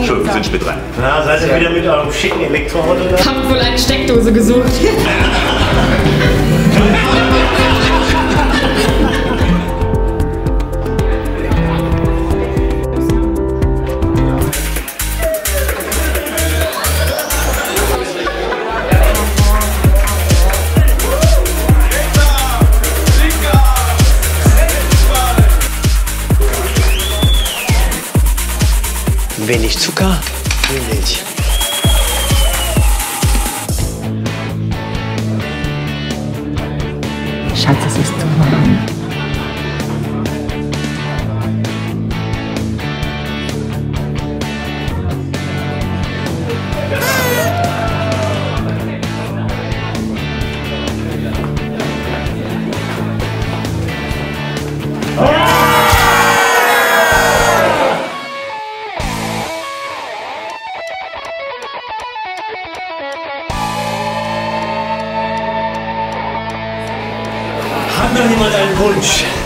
Entschuldigung, sind spät dran. Na, seid ihr wieder mit eurem schicken Elektroauto da? Hab wohl eine Steckdose gesucht. Wenig Zucker, viel Milch. Schatz, es ist zu warm. Hat noch jemand einen Wunsch?